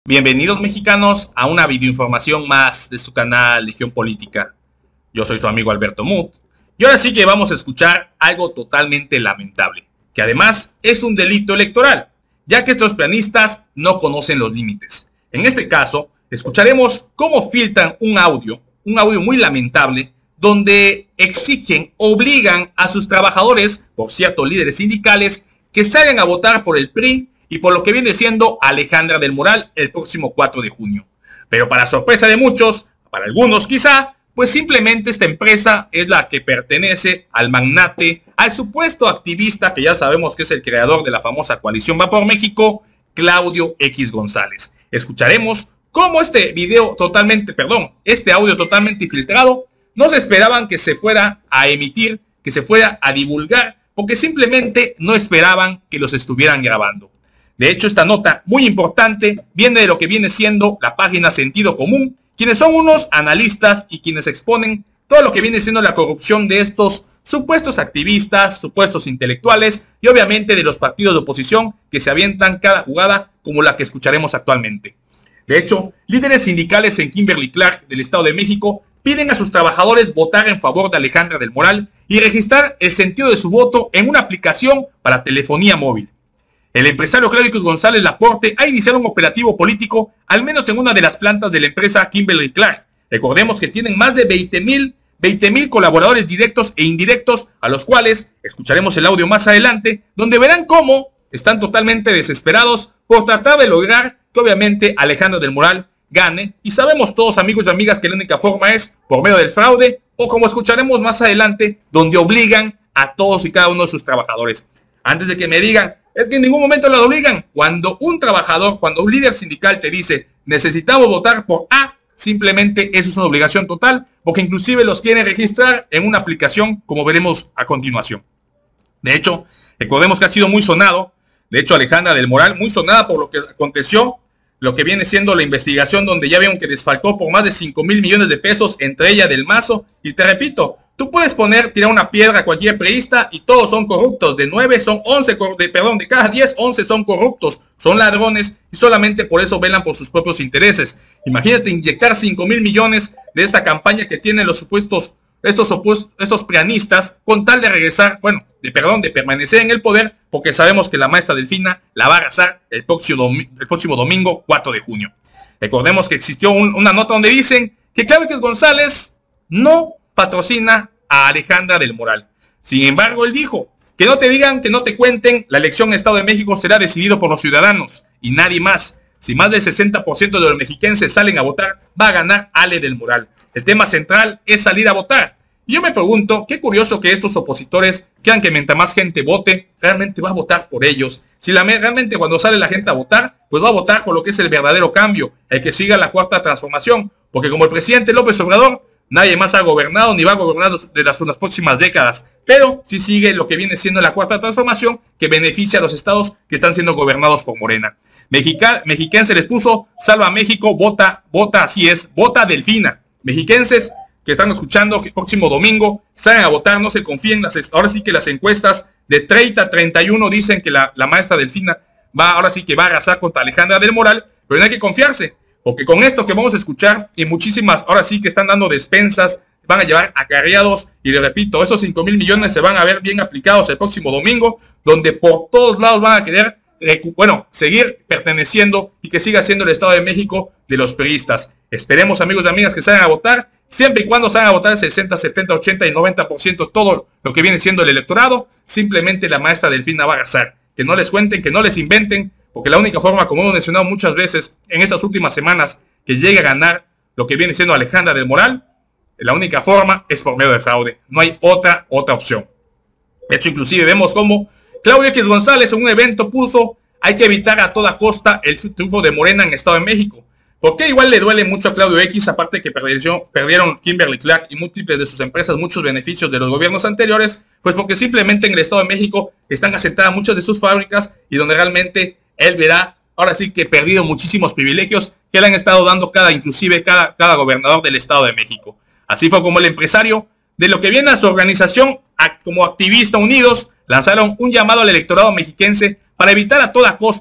Bienvenidos mexicanos a una videoinformación más de su canal Legión Política. Yo soy su amigo Alberto Muth y ahora sí que vamos a escuchar algo totalmente lamentable, que además es un delito electoral, ya que estos planistas no conocen los límites. En este caso, escucharemos cómo filtran un audio muy lamentable, donde obligan a sus trabajadores, por cierto líderes sindicales, que salgan a votar por el PRI y por lo que viene siendo Alejandra del Moral el próximo 4 de junio. Pero para sorpresa de muchos, para algunos quizá, pues simplemente esta empresa es la que pertenece al magnate, al supuesto activista que ya sabemos que es el creador de la famosa coalición Va por México, Claudio X González. Escucharemos cómo este audio totalmente filtrado, no se esperaban que se fuera a emitir, que se fuera a divulgar, porque simplemente no esperaban que los estuvieran grabando. De hecho, esta nota muy importante viene de lo que viene siendo la página Sentido Común, quienes son unos analistas y quienes exponen todo lo que viene siendo la corrupción de estos supuestos activistas, supuestos intelectuales y obviamente de los partidos de oposición que se avientan cada jugada como la que escucharemos actualmente. De hecho, líderes sindicales en Kimberly-Clark del Estado de México piden a sus trabajadores votar en favor de Alejandra del Moral y registrar el sentido de su voto en una aplicación para telefonía móvil. El empresario Claudio X González Laporte ha iniciado un operativo político, al menos en una de las plantas de la empresa Kimberly-Clark. Recordemos que tienen más de 20,000 colaboradores directos e indirectos, a los cuales escucharemos el audio más adelante, donde verán cómo están totalmente desesperados por tratar de lograr que obviamente Alejandra del Moral gane. Y sabemos todos, amigos y amigas, que la única forma es por medio del fraude, o como escucharemos más adelante, donde obligan a todos y cada uno de sus trabajadores. Antes de que me digan, es que en ningún momento lo obligan. Cuando un trabajador, cuando un líder sindical te dice, necesitamos votar por A, simplemente eso es una obligación total, porque inclusive los quieren registrar en una aplicación, como veremos a continuación. De hecho, recordemos que ha sido muy sonado, de hecho Alejandra del Moral, muy sonada por lo que aconteció, lo que viene siendo la investigación, donde ya vieron que desfalcó por más de 5,000 millones de pesos entre ella del Mazo. Y te repito, tú puedes tirar una piedra a cualquier priista y todos son corruptos. De 9 son 11, de cada 10, 11 son corruptos, son ladrones y solamente por eso velan por sus propios intereses. Imagínate inyectar 5,000 millones de esta campaña que tienen estos prianistas con tal de regresar, de permanecer en el poder, porque sabemos que la maestra Delfina la va a arrasar el próximo domingo 4 de junio. Recordemos que existió una nota donde dicen que Claudio X González no patrocina a Alejandra del Moral. Sin embargo, él dijo, que no te digan, que no te cuenten, la elección en Estado de México será decidido por los ciudadanos y nadie más. Si más del 60% de los mexiquenses salen a votar, va a ganar Ale del Moral. El tema central es salir a votar. Y yo me pregunto, qué curioso que estos opositores crean que mientras más gente vote, realmente va a votar por ellos. Si realmente cuando sale la gente a votar, pues va a votar por lo que es el verdadero cambio, el que siga la cuarta transformación. Porque como el presidente López Obrador, nadie más ha gobernado ni va a gobernar de las próximas décadas. Pero sí sigue lo que viene siendo la cuarta transformación, que beneficia a los estados que están siendo gobernados por Morena. Mexiquense les puso, salva a México, vota, así es, vota Delfina. Mexiquenses que están escuchando, que el próximo domingo salgan a votar, no se confíen, ahora sí que las encuestas de 30 a 31 dicen que la maestra Delfina ahora sí que va a arrasar contra Alejandra del Moral, pero no hay que confiarse, porque con esto que vamos a escuchar y muchísimas, ahora sí que están dando despensas, van a llevar acarreados y le repito, esos 5,000 millones se van a ver bien aplicados el próximo domingo, donde por todos lados van a querer seguir perteneciendo y que siga siendo el Estado de México de los priistas. Esperemos, amigos y amigas, que salgan a votar, siempre y cuando salgan a votar 60, 70, 80 y 90% todo lo que viene siendo el electorado, simplemente la maestra Delfina va a arrasar. Que no les cuenten, que no les inventen, porque la única forma, como hemos mencionado muchas veces en estas últimas semanas, que llegue a ganar lo que viene siendo Alejandra del Moral, la única forma es por medio de fraude. No hay otra opción. De hecho, inclusive vemos cómo Claudio X González en un evento puso, hay que evitar a toda costa el triunfo de Morena en Estado de México. ¿Por qué igual le duele mucho a Claudio X, aparte que perdieron Kimberly-Clark y múltiples de sus empresas muchos beneficios de los gobiernos anteriores? Pues porque simplemente en el Estado de México están asentadas muchas de sus fábricas y donde realmente él verá, ahora sí que perdido muchísimos privilegios que le han estado dando inclusive cada gobernador del Estado de México. Así fue como el empresario, de lo que viene a su organización como Activista Unidos, lanzaron un llamado al electorado mexiquense para evitar a toda costa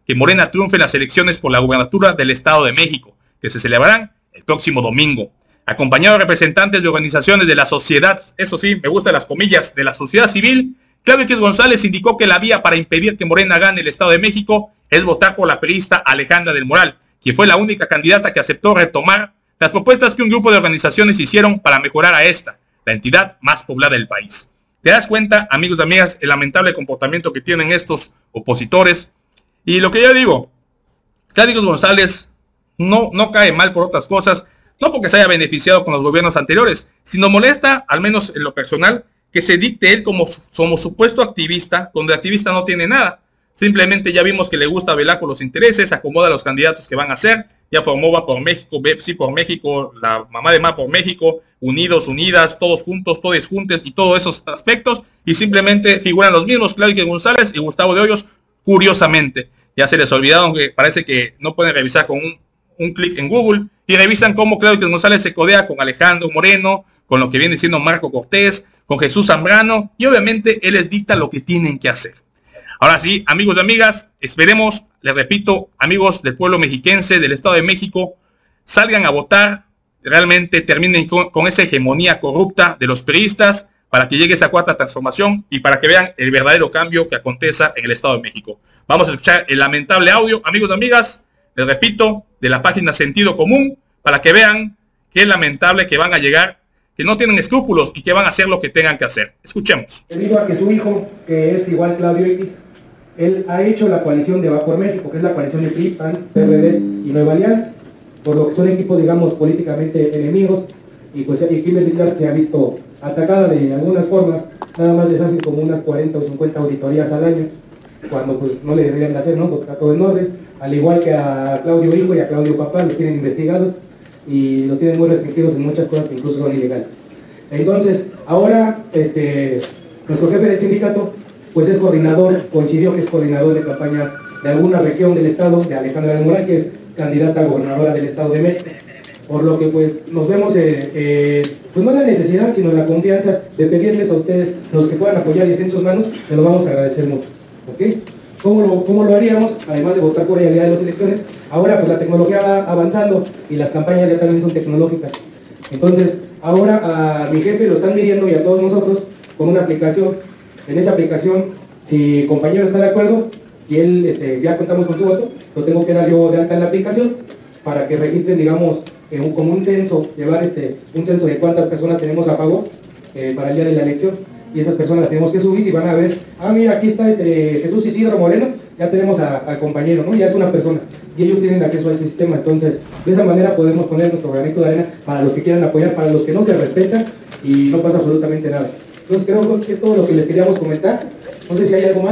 que Morena triunfe en las elecciones por la gubernatura del Estado de México, que se celebrarán el próximo domingo. Acompañado de representantes de organizaciones de la sociedad, eso sí, me gustan las comillas, de la sociedad civil, Claudio X González indicó que la vía para impedir que Morena gane el Estado de México es votar por la priista Alejandra del Moral, quien fue la única candidata que aceptó retomar las propuestas que un grupo de organizaciones hicieron para mejorar a esta, la entidad más poblada del país. ¿Te das cuenta, amigos y amigas, el lamentable comportamiento que tienen estos opositores? Y lo que yo digo, Claudio X González no cae mal por otras cosas, no porque se haya beneficiado con los gobiernos anteriores, sino molesta, al menos en lo personal, que se dicte él como supuesto activista, donde activista no tiene nada. Simplemente ya vimos que le gusta velar por los intereses, acomoda a los candidatos que van a ser, ya formó Va por México, Bepsi por México, la mamá de Ma por México, Unidos, Unidas, todos juntos, todos juntos y todos esos aspectos, y simplemente figuran los mismos Claudio X González y Gustavo de Hoyos, curiosamente. Ya se les olvidaron que parece que no pueden revisar con un clic en Google, y revisan cómo Claudio X González se codea con Alejandro Moreno, con lo que viene siendo Marco Cortés, con Jesús Zambrano, y obviamente él les dicta lo que tienen que hacer. Ahora sí, amigos y amigas, esperemos, les repito, amigos del pueblo mexiquense, del Estado de México, salgan a votar, realmente terminen con esa hegemonía corrupta de los priistas, para que llegue esa cuarta transformación y para que vean el verdadero cambio que aconteza en el Estado de México. Vamos a escuchar el lamentable audio, amigos y amigas, les repito, de la página Sentido Común, para que vean qué lamentable que van a llegar, que no tienen escrúpulos y que van a hacer lo que tengan que hacer. Escuchemos. Debido a que su hijo, que es igual Claudio X, él ha hecho la coalición de Va por México, que es la coalición de PRI, PAN, PRD y Nueva Alianza, por lo que son equipos, digamos, políticamente enemigos, y pues Kimberly Clark se ha visto atacada de algunas formas, nada más les hacen como unas 40 o 50 auditorías al año, cuando pues no le deberían de hacer, ¿no? Porque está todo en orden, al igual que a Claudio Hijo y a Claudio Papá, los tienen investigados y los tienen muy restringidos en muchas cosas que incluso son ilegales. Entonces, ahora, nuestro jefe del sindicato, pues es coordinador, coincidió que es coordinador de campaña de alguna región del estado, de Alejandra del Moral, que es candidata a gobernadora del Estado de México. Por lo que pues nos vemos, pues no la necesidad, sino la confianza de pedirles a ustedes, los que puedan apoyar y estén en sus manos, se lo vamos a agradecer mucho. ¿Ok? ¿Cómo lo haríamos? Además de votar por el día de las elecciones, ahora pues la tecnología va avanzando y las campañas ya también son tecnológicas. Entonces, ahora a mi jefe lo están midiendo y a todos nosotros con una aplicación. En esa aplicación, si el compañero está de acuerdo y él ya contamos con su voto, lo tengo que dar yo de alta en la aplicación para que registren, digamos, como un censo, llevar un censo de cuántas personas tenemos a favor para el día de la elección. Y esas personas las tenemos que subir y van a ver, mira, aquí está Jesús Isidro Moreno, ya tenemos al compañero, ¿no? Ya es una persona, y ellos tienen acceso a ese sistema. Entonces, de esa manera podemos poner nuestro granito de arena para los que quieran apoyar, para los que no se respetan y no pasa absolutamente nada. Entonces, creo que es todo lo que les queríamos comentar. No sé si hay algo más.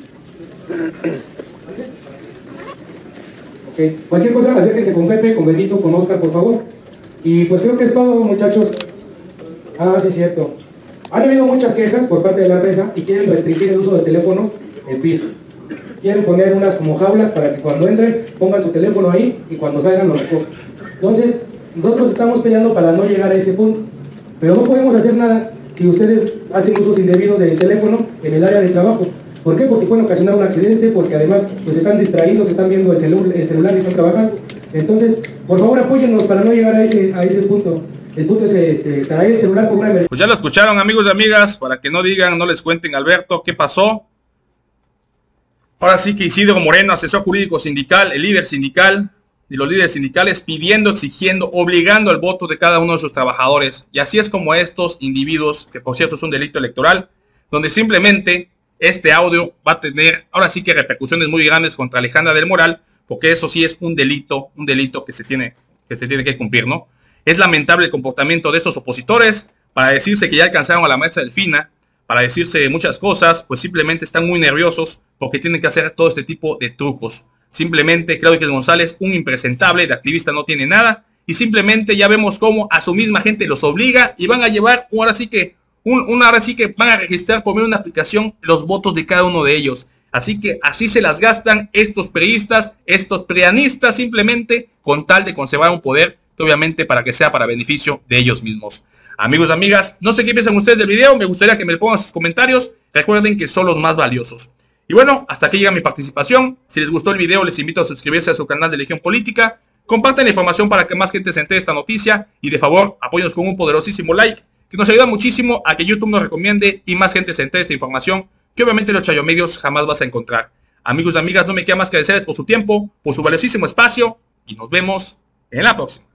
Okay. Cualquier cosa, acérquense con Pepe, con Benito, con Oscar, por favor. Y pues creo que es todo, muchachos. Sí, es cierto. Han habido muchas quejas por parte de la empresa y quieren restringir el uso del teléfono en piso. Quieren poner unas como jaulas para que cuando entren pongan su teléfono ahí y cuando salgan lo recojan. Entonces, nosotros estamos peleando para no llegar a ese punto. Pero no podemos hacer nada si ustedes hacen usos indebidos del teléfono en el área de trabajo. ¿Por qué? Porque pueden ocasionar un accidente, porque además pues están distraídos, están viendo el celular y están trabajando. Entonces, por favor apóyennos para no llegar a ese punto. El punto es traer el celular por una emergencia. Pues ya lo escucharon, amigos y amigas, para que no digan, no les cuenten, Alberto, ¿qué pasó? Ahora sí que Isidro Moreno, asesor jurídico sindical, el líder sindical y los líderes sindicales pidiendo, exigiendo, obligando al voto de cada uno de sus trabajadores. Y así es como estos individuos, que por cierto es un delito electoral, donde simplemente este audio va a tener, ahora sí que repercusiones muy grandes contra Alejandra del Moral, porque eso sí es un delito que se tiene que cumplir, ¿no? Es lamentable el comportamiento de estos opositores, para decirse que ya alcanzaron a la maestra Delfina, para decirse muchas cosas, pues simplemente están muy nerviosos porque tienen que hacer todo este tipo de trucos. Simplemente Claudio X González, un impresentable, de activista no tiene nada, y simplemente ya vemos cómo a su misma gente los obliga y van a llevar, ahora sí que van a registrar por medio de una aplicación los votos de cada uno de ellos. Así que así se las gastan estos priistas, estos prianistas, simplemente con tal de conservar un poder que obviamente para que sea para beneficio de ellos mismos. Amigos y amigas, no sé qué piensan ustedes del video, me gustaría que me pongan sus comentarios. Recuerden que son los más valiosos. Y bueno, hasta aquí llega mi participación. Si les gustó el video, les invito a suscribirse a su canal de Legión Política. Compartan la información para que más gente se entere de esta noticia. Y de favor, apóyenos con un poderosísimo like, que nos ayuda muchísimo a que YouTube nos recomiende y más gente se entere de esta información, que obviamente en los Chayomedios jamás vas a encontrar. Amigos y amigas, no me queda más que agradecerles por su tiempo, por su valiosísimo espacio, y nos vemos en la próxima.